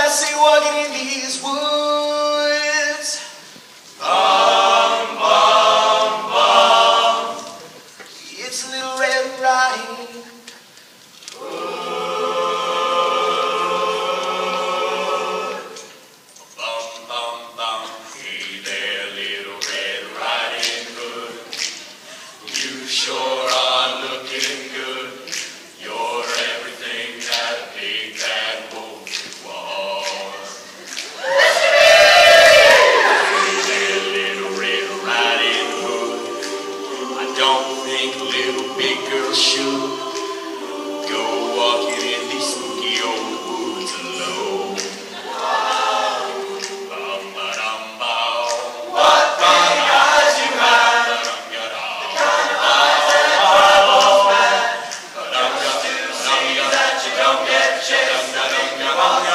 see walking in these woods. Bum, bum, bum. It's Little Red Riding Hood. Bum, bum, bum. Hey there, Little Red Riding Hood. You sure are looking good. You're everything that a big bad wolf was. Hey there, Little Red Riding Hood. I don't think little big girls should go walking in these spooky old woods alone. Bum, ba-dum, bow. What big eyes you have. That you don't get chased.